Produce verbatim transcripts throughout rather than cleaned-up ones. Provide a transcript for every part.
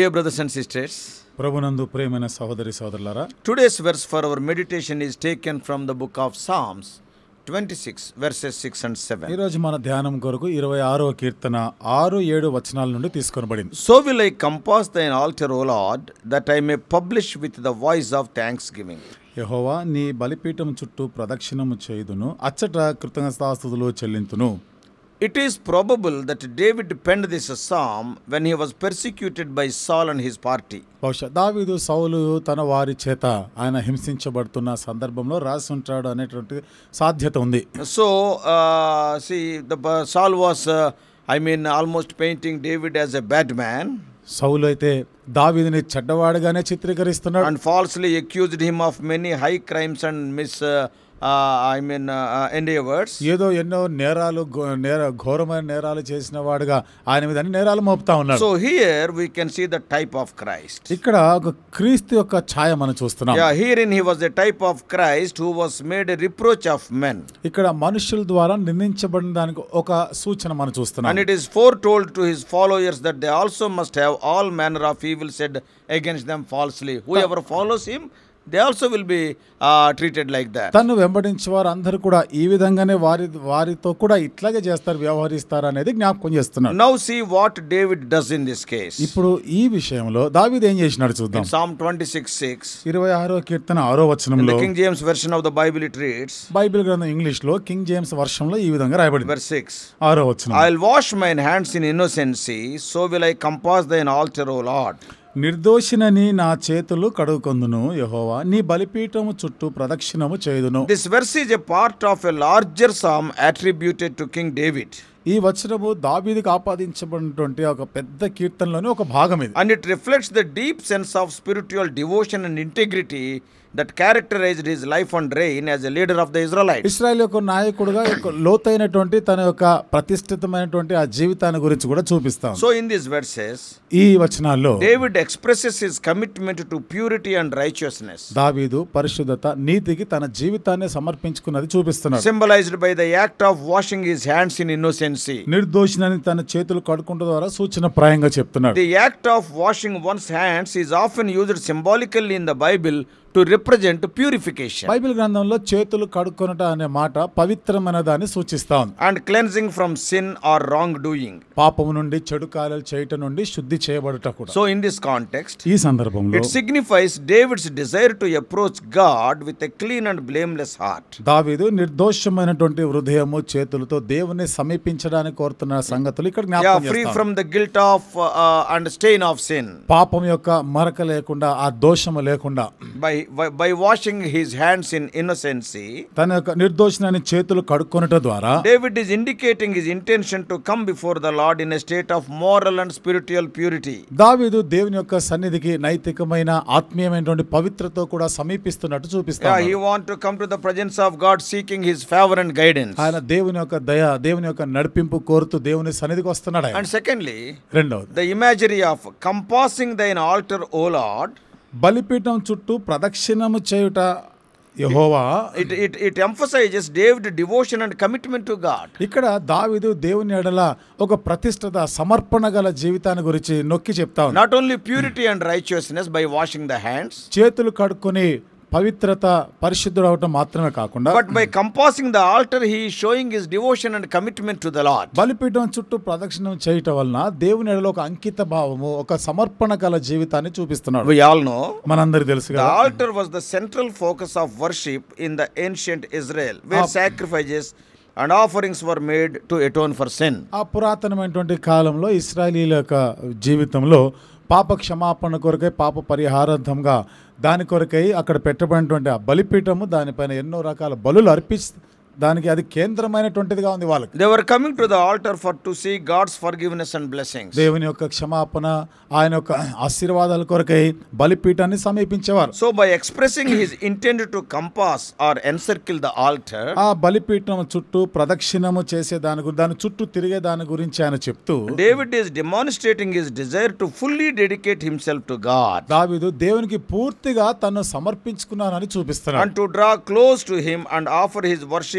Dear brothers and sisters, ప్రభునందు ప్రియమైన సహోదరి సహోదరులారా, today's verse for our meditation is taken from the book of Psalms twenty-six verses six and seven. ఈ రోజు మన ధ్యానం కొరకు ఇరవై ఆరవ కీర్తన ఆరు ఏడు వచనాల నుండి తీసుకొనబడింది. So will I compass thine altar, O Lord, that I may publish with the voice of thanksgiving. యెహోవా, నీ బలిపీఠం చుట్టూ ప్రదక్షిణము చేయుదును, అచ్చట కృతజ్ఞతాస్తుతులు చెల్లింతును. It is probable that David penned this psalm when he was persecuted by Saul and his party. బహుశా దావీదు సౌలు తన వారి చేత ఆయన హింసించబడుతున్న సందర్భంలో రాసి ఉంటాడు అనేటువంటి సాధ్యత ఉంది. So, uh, see, the uh, Saul was, uh, I mean, almost painting David as a bad man. సౌలు అయితే దావీదుని చెడ్డవాడుగానే చిత్రీకరిస్తున్నాడు. And falsely accused him of many high crimes and mis uh, uh, I mean uh, endeavors. ఏదో ఎన్నో నేరాలు నేర ఘోరమైన నేరాలు చేసిన వాడుగా ఆయన మీద అన్ని నేరాలు మోపుతా ఉన్నాడు. So here we can see the type of Christ. ఇక్కడ ఒక క్రీస్తు యొక్క ఛాయ మనం చూస్తున్నాం. Yeah, herein he was a type of Christ who was made a reproach of men. ఇక్కడ మనుషుల ద్వారా నిర్ణయించబడిన దానికి ఒక సూచన మనం చూస్తున్నాం. And it is foretold to his followers that they also must have all manner of evil said against them falsely. Whoever follows him, they also will be uh, treated like that. తను వెంబడించే వారు అందరూ కూడా ఈ విధంగానే వారి వారితో కూడా ఇట్లాగే చేస్తారు, వ్యవహరిస్తారు అనేది జ్ఞాపకం చేస్తున్నారు. Now see what David does in this case. ఇప్పుడు ఈ విషయంలో దావీదు ఏం చేసినాడు చూద్దాం. In Psalm twenty-six six, ఇరవై ఆరో కీర్తన ఆరో in వచనంలో, the King James version of the Bible, it reads, Bible గ్రంథం ఇంగ్లీష్ లో కింగ్ జేమ్స్ వర్షంలో ఈ విధంగా రాయబడింది. verse six, ఆరో వచనం, I'll wash mine hands in innocency, so will I compass thine altar, O Lord. నిర్దోషినని నా చేతులు కడుగుకొందును, యెహోవా నీ బలిపీఠము చుట్టూ ప్రదక్షిణము చేయుదును. This verse is a part of a larger psalm attributed to King David. ఈ వచనము దావీదుకు ఆపాదించబడినటువంటి ఒక పెద్ద కీర్తనలోని ఒక భాగం ఇది. And it reflects the deep sense of spiritual devotion and integrity that characterized his life and reign as a leader of the Israelites. ఇశ్రాయేలు యొక్క నాయకుడుగా యొక్క లోతైనటువంటి తన యొక్క ప్రతిష్ఠితమైనటువంటి ఆ జీవితాన్ని గురించి కూడా చూపిస్తాం. So in these verses, ఈ వచనాల్లో David expresses his commitment to purity and righteousness, దావీదు పరిశుద్ధత, నీతికి తన జీవితాన్ని సమర్పించుకున్నది చూపిస్తున్నాడు. symbolized by the act of washing his hands in innocency. నిర్దోషినని తన చేతులు కడుకుంట ద్వారా సూచన ప్రాయంగా చెప్తున్నాడు. The act of washing one's hands is often used symbolically in the Bible to represent purification Bible గ్రంథంలో చేతులు కడుక్కొనట అనే మాట పవిత్రమైన దాన్ని సూచిస్తా ఉంది. and cleansing from sin or wrongdoing. పాపము నుండి చెడు కార్యాలు చేయట నుండి శుద్ధి చేయబడుట కూడా. So in this context, ఈ సందర్భంలో it signifies David's desire to approach God with a clean and blameless heart. దావీదు నిర్దోషమైనటువంటి హృదయము చేతులతో దేవుని సమీపించడానికి కోరుతున్న సంగతులు ఇక్కడ Yeah, జ్ఞాపకం free చేస్తాం. from the guilt of uh, and stain of sin. పాపం యొక్క మరక లేకుండా, ఆ దోషము లేకుండా, By, by by washing his hands in innocency, తన యొక్క నిర్దోషణని చేతులు కడుక్కొనట ద్వారా David is indicating his intention to come before the Lord in a state of moral and spiritual purity. దావీదు దేవుని యొక్క సన్నిధికి నైతికమైన ఆత్మీయమైనటువంటి పవిత్రతో కూడా సమీపిస్తున్నట్టు Yeah, చూపిస్తాడు. he want to come to the presence of God seeking his favor and guidance. ఆయన దేవుని యొక్క దయ, దేవుని యొక్క నడిపింపు కోరుతూ దేవుని సన్నిధికి వస్తున్నాడు ఆయన. And secondly, రెండవది, the imagery of compassing thine altar, O Lord, బలిపీఠం చుట్టూ ప్రదక్షిణము చేయుట యెహోవా. it, it, it emphasizes David's devotion and commitment to God. ఇక్కడ దావీదు దేవుని ఎడల ఒక ప్రతిష్ఠత, సమర్పణ గల జీవితాన్ని గురించి నొక్కి చెప్తా ఉన్నాడు. Not only purity and righteousness by washing the hands, చేతులు కడుక్కొని పవిత్రత, పరిశుద్ధుడు అవటం మాత్రమే కాకుండా, but by compassing the altar, he is showing his devotion and commitment to the Lord. బలిపీఠం చుట్టూ ప్రదక్షిణం చేయటం వలన దేవుని ఎడల ఒక అంకిత భావము, ఒక సమర్పణ గల జీవితాన్ని చూపిస్తున్నాడు. We all know మనందరికీ తెలుసు the కదా, altar was the central focus of worship in the ancient Israel, where sacrifices and offerings were made to atone for sin. ఆ పురాతనమైనటువంటి కాలంలో ఇశ్రాయేలీల యొక్క జీవితంలో పాప క్షమాపణ కొరకై, పాప పరిహారార్థంగా దాని కొరకై అక్కడ పెట్టబడినటువంటి ఆ బలిపీఠము, దానిపైన ఎన్నో రకాల బలులు అర్పి దానికి అది కేంద్రమైనటువంటిదిగా ఉంది వాళ్ళకి. They were coming to the altar for to seek God's forgiveness and blessings. దేవుని యొక్క క్షమాపణ, ఆయన యొక్క ఆశీర్వాదాల కొరకై బలిపీఠాన్ని సమీపించేవారు. So by expressing his intent to compass or encircle the altar, ఆ బలిపీఠం చుట్టూ ప్రదక్షిణము చేసే దాని గురించి, దాని చుట్టూ తిరిగే దాని గురించి ఆయన చెప్తూ, David is demonstrating his desire to fully dedicate himself to God దావీదు దేవునికి పూర్తిగా తను సమర్పించుకున్నానని చూపిస్తున్నాడు. and to draw close to him and offer his worship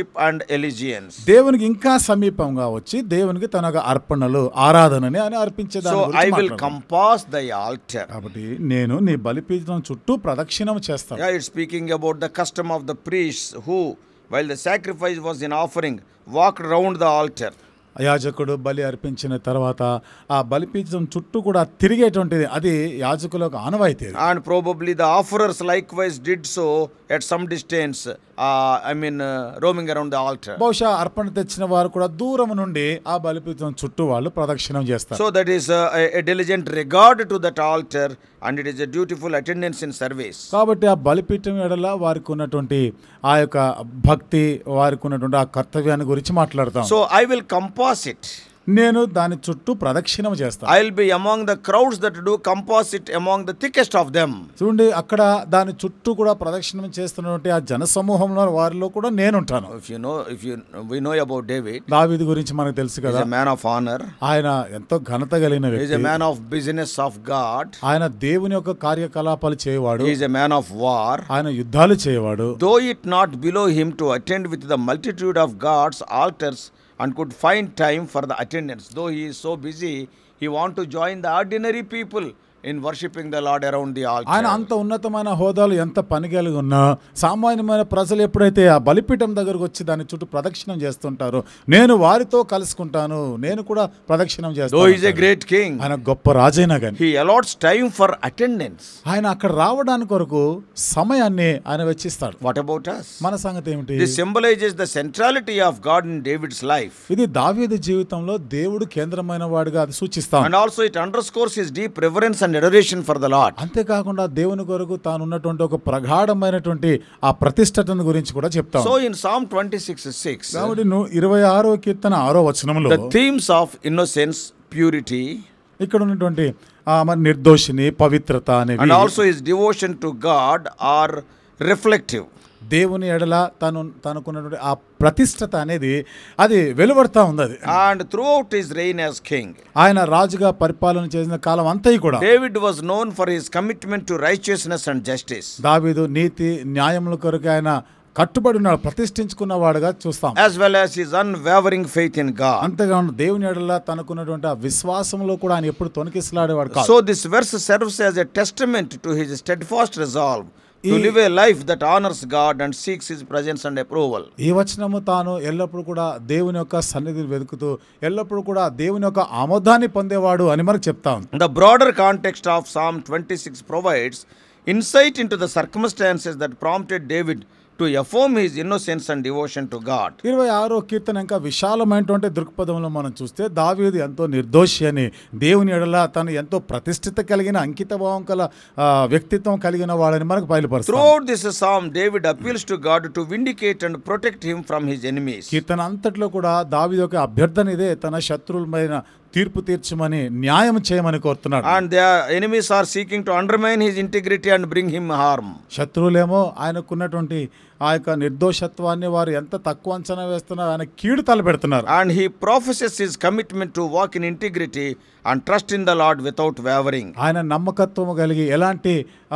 worship and allegiance. దేవునికి ఇంకా సమీపంగా వచ్చి దేవునికి తన యొక్క అర్పణలు ఆరాధనని అని అర్పించే దాని So గురించి I will మాట్లాడుతున్నాం. compass the altar. కాబట్టి నేను నీ బలిపీఠం చుట్టూ ప్రదక్షిణం చేస్తాను. Yeah, it's speaking about the custom of the priests who, while the sacrifice was in offering, walked round the altar. యాజకుడు బలి అర్పించిన తర్వాత ఆ బలిపీఠం చుట్టూ కూడా తిరిగేటువంటిది అది యాజకులకు ఆనవాయితీ. And probably the offerers likewise did so at some distance, uh, I mean uh, roaming around the altar. బహుశా అర్పణ తెచ్చిన వారు కూడా దూరం నుండి ఆ బలిపీఠం చుట్టూ వాళ్ళు ప్రదక్షిణం చేస్తారు. So that is uh, a, a diligent regard to that altar, and it is a dutiful attendance in service. కాబట్టి ఆ బలిపీఠం ఎడల వారికి ఉన్నటువంటి ఆ యొక్క భక్తి, వారికి ఉన్నటువంటి ఆ కర్తవ్యాన్ని గురించి మాట్లాడతాం. So I will compass it. నేను దాని చుట్టూ ప్రదక్షిణం చేస్తాను. I will be among the crowds that do compass it, among the thickest of them. చూడండి, అక్కడ దాని చుట్టూ కూడా ప్రదక్షిణం చేస్తున్నటువంటి ఆ జన సమూహంలో వారిలో కూడా నేను ఉంటాను. If you know, if you we know about David, దావీదు గురించి మనకు తెలుసు he కదా. is a man of honor. ఆయన ఎంతో ఘనత కలిగిన He is a వ్యక్తి. man of business of God. ఆయన దేవుని యొక్క కార్యకలాపాలు చేయవాడు. He is a man of war. ఆయన యుద్ధాలు చేయవాడు. Though it not below him to attend with the multitude of God's altars, and could find time for the attendance. Though he is so busy, he want to join the ordinary people in worshipping the Lord around the altar. ఆయన అంత ఉన్నతమైన హోదాలు ఎంత పని కలిగి ఉన్నా సామాన్యమైన ప్రజలు ఎప్పుడైతే ఆ బలిపీఠం దగ్గరకు వచ్చి దాని చుట్టూ ప్రదక్షిణం చేస్తుంటారో నేను వారితో కలుసుకుంటాను, నేను కూడా ప్రదక్షిణం Though he is a చేస్తాను. great king, ఆయన గొప్ప రాజైనా కానీ he allots time for attendance. ఆయన అక్కడ రావడానికి కొరకు సమయాన్ని ఆయన వెచ్చిస్తాడు. What about us? మన సంగతి ఏమిటి? This symbolizes the centrality of God in David's life. ఇది దావీదు జీవితంలో దేవుడు కేంద్రమైన వాడుగా అది సూచిస్తాం. And also it underscores his deep reverence and adoration for the Lord. అంతేకాకుండా దేవుని కొరకు తాను ఉన్నటువంటి ఒక ప్రగాఢమైనటువంటి ఆ ప్రతిష్టతను గురించి కూడా చెప్తాం. So in Psalm twenty-six six, కాబట్టి నువ్వు ఇరవై ఆరో కీర్తన ఆరో వచనంలో the themes of innocence, purity, ఇక్కడ ఉన్నటువంటి ఆ మరి నిర్దోషిని, పవిత్రత అనేవి and also his devotion to God are reflective. దేవుని ఎడల తను తనకున్నటువంటి ఆ ప్రతిష్టత అనేది అది వెలువడతా ఉంది. అది And throughout his reign as king, ఆయన రాజుగా పరిపాలన చేసిన కాలం అంతా కూడా David was known for his commitment to righteousness and justice, దావీదు నీతి న్యాయముల కొరకు ఆయన కట్టుబడి ఉన్నాడు, ప్రతిష్ఠించుకున్న వాడుగా చూస్తాం. as well as his unwavering faith in God. అంతేగాను దేవుని ఎడల తనకున్నటువంటి ఆ విశ్వాసంలో కూడా ఆయన ఎప్పుడు తొణికిసలాడేవాడు కాదు. So this verse serves as a testament to his steadfast resolve to live a life that honors God and seeks his presence and approval. ఈ వచనము తాను ఎల్లప్పుడూ కూడా దేవుని యొక్క సన్నిధిని వెతుకుతూ ఎల్లప్పుడూ కూడా దేవుని యొక్క ఆమోదాన్ని పొందేవాడు అని మనకు చెప్తాం. The broader context of Psalm twenty-six provides insight into the circumstances that prompted David to affirm his innocence and devotion to God. ఇరవై ఆరో కీర్తన ఇంకా విశాలమైనటువంటి దృక్పథంలో మనం చూస్తే దావీదు ఎంతో నిర్దోషి అని, దేవుని ఎడల తను ఎంతో ప్రతిష్ఠిత కలిగిన అంకిత భావం కల వ్యక్తిత్వం కలిగిన వాడని మనకు బయలుపరుస్తాడు. Throughout this psalm, David appeals to God to vindicate and protect him from his enemies. కీర్తన అంతట్లో కూడా దావీదు యొక్క అభ్యర్థన ఇదే, తన శత్రువులపైన తీర్పు తీర్చమని, న్యాయం చేయమని కోరుతున్నాడు. And their enemies are seeking to undermine his integrity and bring him harm. శత్రువులేమో ఆయనకున్నటువంటి ఆ యొక్క నిర్దోషత్వాన్ని వారు ఎంత తక్కువ అంచనా వేస్తున్నారు, ఆయన కీడు తలపెడుతున్నారు. And he professes his commitment to walk in integrity and trust in the Lord without wavering. ఆయన నమ్మకత్వము కలిగి ఎలాంటి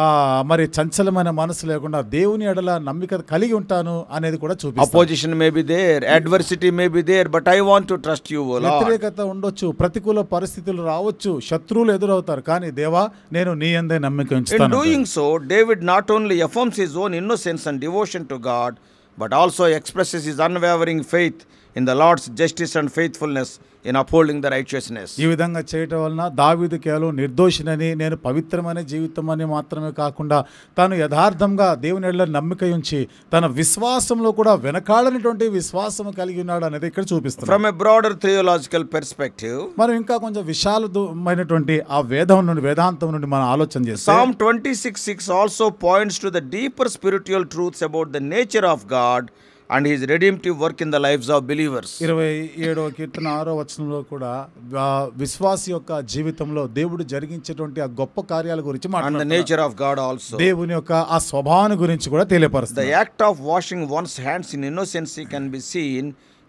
మరి చంచలమైన మనసు లేకుండా దేవుని ఎడల నమ్మిక కలిగి ఉంటాను అనేది కూడా చూపిస్తాడు. Opposition may be there, adversity may be there, but I want to trust you, O Lord. వ్యతిరేకత ఉండొచ్చు, ప్రతికూల పరిస్థితులు రావచ్చు, శత్రువులు ఎదురవుతారు, కానీ దేవా నేను నీ యందే నమ్మిక ఉంచుతాను. In doing so, David not only affirms his own innocence and devotion to God, but also expresses his unwavering faith in the Lord's justice and faithfulness in upholding the righteousness. ఈ విధంగా చేయటం వలన దావీదు కేవలం నిర్దోషినని, నేను పవిత్రమైన జీవితం అని మాత్రమే కాకుండా తాను యథార్థంగా దేవుని ఎడల నమ్మిక ఉంచి తన విశ్వాసంలో కూడా వెనకాడనటువంటి విశ్వాసం కలిగి ఉన్నాడు అనేది ఇక్కడ చూపిస్తుంది. From a broader theological perspective, మనం ఇంకా కొంచెం విశాలమైనటువంటి ఆ వేదం నుండి వేదాంతం నుండి మనం ఆలోచన చేస్తాం. Psalm twenty-six six also points to the deeper spiritual truths about the nature of God and his redemptive work in the lives of believers. ఇరవై ఏడవ కీర్తన ఆరో వచనంలో కూడా విశ్వాసి యొక్క జీవితంలో దేవుడు జరిగించేటువంటి ఆ గొప్ప కార్యాల గురించి మాట్లాడుతున్నాడు. And the nature of God also. దేవుని యొక్క ఆ స్వభావాన్ని గురించి కూడా తెలియపరుస్తుంది. The act of washing one's hands in innocency can be seen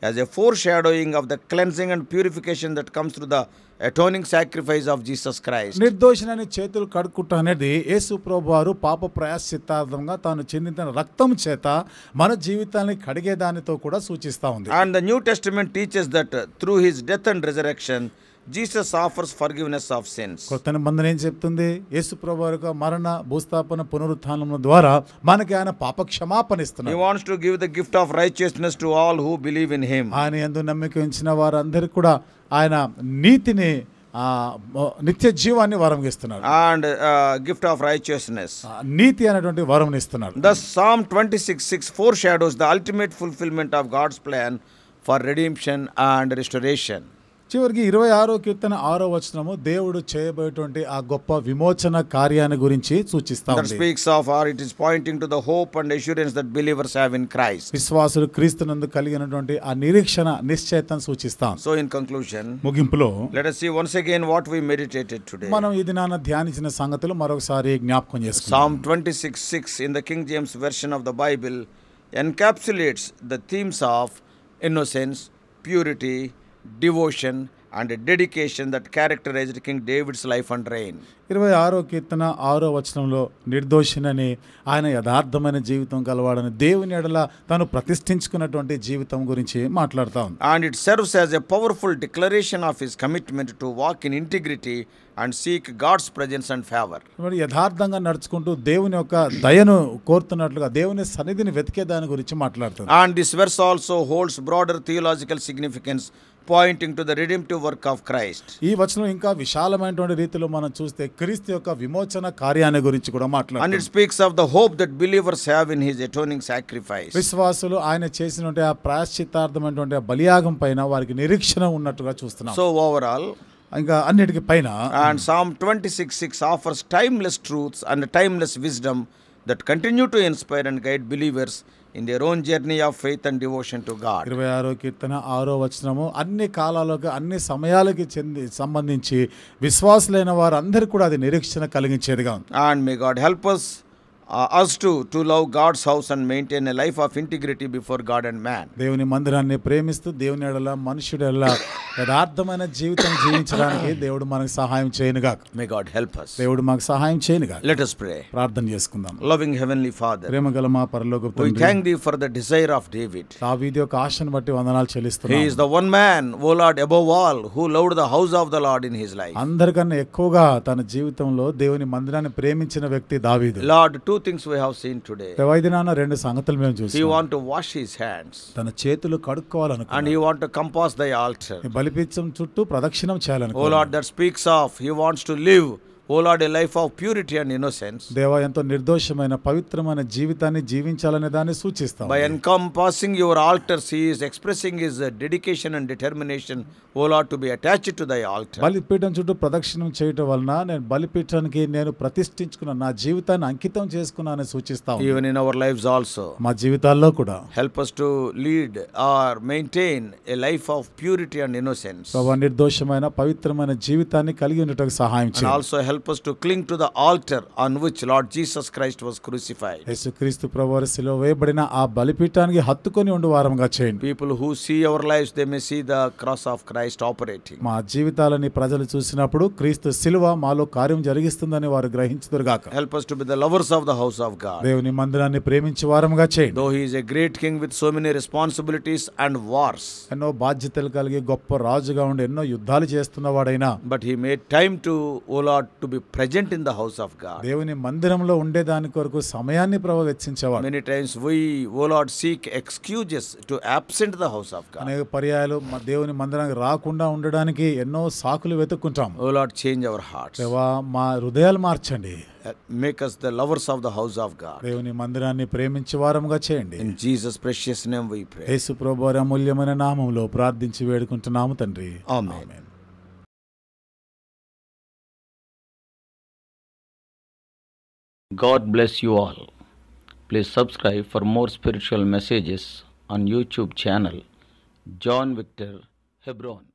as a foreshadowing of the cleansing and purification that comes through the atoning sacrifice of Jesus Christ. నిర్దోషినని చేతులు కడుక్కుంట అనేది యేసు ప్రభువారు పాప ప్రాయశ్చిత్తార్థంగా తాను చిందించిన రక్తం చేత మన జీవితాన్ని కడిగే దానితో కూడా సూచిస్తా ఉంది. And the New Testament teaches that uh, through his death and resurrection Jesus offers forgiveness of sins. కొత్త నిబంధన ఏం చెప్తుంది? యేసు ప్రభువారి యొక్క మరణ భూస్థాపన పునరుత్థానం ద్వారా మనకి ఆయన పాప క్షమాపణ ఇస్తున్నాడు. He wants to give the gift of righteousness to all who believe in him. ఆయన యందు నమ్మిక ఉంచిన వారందరికీ కూడా ఆయన నీతిని ఆ నిత్య జీవాన్ని వరం ఇస్తున్నాడు. And uh, gift of righteousness. నీతి అనేటువంటి వరం ఇస్తున్నాడు. The Psalm twenty-six six foreshadows the ultimate fulfillment of God's plan for redemption and restoration. చివరికి ఇరవై ఆరో కీర్తన ఆరో వచనము దేవుడు చేయబోయేటువంటి ఆ గొప్ప విమోచన కార్యాన్ని గురించి సూచిస్తా That ఉంది. speaks of, or it is pointing to the hope and assurance that believers have in Christ. విశ్వాసులు క్రీస్తునందు కలిగినటువంటి ఆ నిరీక్షణ నిశ్చయతను సూచిస్తాం. So in conclusion, ముగింపులో let us see once again what we meditated today. మనం ఈ దినాన ధ్యానించిన సంగతులు మరొకసారి జ్ఞాపకం చేసుకుందాం. Psalm twenty-six six in the King James version of the Bible encapsulates the themes of innocence, purity, devotion and dedication that characterized King David's life and reign. ఇరవై ఆరో కీర్తన ఆరో వచనంలో నిర్దోషినని ఆయన యథార్థమైన జీవితం కలవాడని దేవుని ఎడల తాను ప్రతిష్ఠించుకున్నటువంటి జీవితం గురించి మాట్లాడుతా ఉంది. And it serves as a powerful declaration of his commitment to walk in integrity and seek God's presence and favor. మరి యథార్థంగా నడుచుకుంటూ దేవుని యొక్క దయను కోరుతున్నట్లుగా దేవుని సన్నిధిని వెతికే దాని గురించి మాట్లాడుతుంది. And this verse also holds broader theological significance, pointing to the redemptive work of Christ. ఈ వచనం ఇంకా విశాలమైనటువంటి రీతిలో మనం చూస్తే క్రీస్తు యొక్క విమోచన కార్యాన్ని గురించి కూడా And it మాట్లాడుతుంది. speaks of the hope that believers have in his atoning sacrifice. విశ్వాసులు ఆయన చేసినటువంటి ఆ ప్రాయశ్చిత్తార్థమైనటువంటి ఆ బలియాగం పైన వారికి నిరీక్షణ ఉన్నట్టుగా చూస్తున్నాం. So overall, ఇంకా అన్నిటికీ పైన and Psalm twenty-six six offers timeless truths and timeless wisdom that continue to inspire and guide believers in their own journey of faith and devotion to God. ఇరవై ఆరో కీర్తన ఆరో వచనము అన్ని కాలాలకు అన్ని సమయాలకి చెంది సంబంధించి విశ్వాసులైన వారందరికీ కూడా అది నిరీక్షణ కలిగించేదిగా ఉంది. And may God help us uh, us to to love God's house and maintain a life of integrity before God and man. దేవుని మందిరాన్ని ప్రేమిస్తూ దేవుని ఎడల మనుషుడి ఎడల యథార్థమైన జీవితం జీవించడానికి దేవుడు మనకు సహాయం చేయనుగాక. May God help us. దేవుడు మాకు సహాయం చేయనుగాక. Let us pray. ప్రార్థన చేసుకుందాం. Loving heavenly Father, ప్రేమగల మా పరలోకపు we తండ్రి, thank thee for the desire of David. దావీదు యొక్క ఆశను బట్టి వందనాలు He చెల్లిస్తున్నాం. is the one man, O Lord, above all, who loved the house of the Lord in his life. అందరికన్నా ఎక్కువగా తన జీవితంలో దేవుని మందిరాన్ని ప్రేమించిన వ్యక్తి దావీదు. Lord, two things we have seen today. ప్రవైదినాన రెండు సంగతులు మేము He చూసాం. want to wash his hands తన చేతులు కడుక్కోవాలనుకున్నాడు. and he want to compass thy altar. ఈ బలిపీఠం చుట్టూ ప్రదక్షిణం O చేయాలనుకున్నాడు. Lord, that speaks of he wants to live, O Lord, a life of purity and innocence. దేవా ఎంతో నిర్దోషమైన పవిత్రమైన జీవితాన్ని జీవించాలనే దాన్ని సూచిస్తాం. By encompassing your altars, he is expressing his uh, dedication and determination, O Lord, to be attached to thy altar. బలిపీఠం చుట్టూ ప్రదక్షిణం చేయటం వలన నేను బలిపీఠానికి నేను ప్రతిష్ఠించుకున్న నా జీవితాన్ని అంకితం చేసుకున్నానని సూచిస్తాం. Even in our lives also, మా జీవితాల్లో కూడా help us to lead or maintain a life of purity and innocence. ప్రభు నిర్దోషమైన పవిత్రమైన జీవితాన్ని కలిగి ఉండటకు సహాయం And చేయండి. also help us to cling to the altar on which Lord Jesus Christ was crucified. యేసుక్రీస్తు ప్రభువారి శిలువ వేయబడిన ఆ బలిపీఠానికి హత్తుకొని ఉండు వారంగా చేయండి. People who see our lives, they may see the cross of Christ operating. మా జీవితాలని ప్రజలు చూసినప్పుడు క్రీస్తు శిలువ మాలో కార్యం జరిగిస్తుందని వారు గ్రహించుదురుగాక. Help us to be the lovers of the house of God. దేవుని మందిరాన్ని ప్రేమించే వారంగా చేయండి. Though he is a great king with so many responsibilities and wars, ఎన్నో బాధ్యతలు కలిగి గొప్ప రాజుగా ఉండి ఎన్నో యుద్ధాలు చేస్తున్నవాడైనా but he made time to, O Lord, to be present in the house of God. దేవుని మందిరంలో ఉండే దాని కొరకు సమయాన్ని ప్రభు వెచ్చించేవాడు. Many times we, O Lord, seek excuses to absent the house of God. అనేక పర్యాయాలు మా దేవుని మందిరానికి రాకుండా ఉండడానికి ఎన్నో సాకులు వెతుక్కుంటాం. O Lord, change our hearts. దేవా మా హృదయాలు మార్చండి. Make us the lovers of the house of God. దేవుని మందిరాన్ని ప్రేమించే వారంగా చేయండి. In Jesus' precious name we pray. యేసు ప్రభువారి అమూల్యమైన నామములో ప్రార్థించి వేడుకుంటున్నాము తండ్రి. Amen. Amen. God bless you all. Please subscribe for more spiritual messages on YouTube channel John Victor Hebron.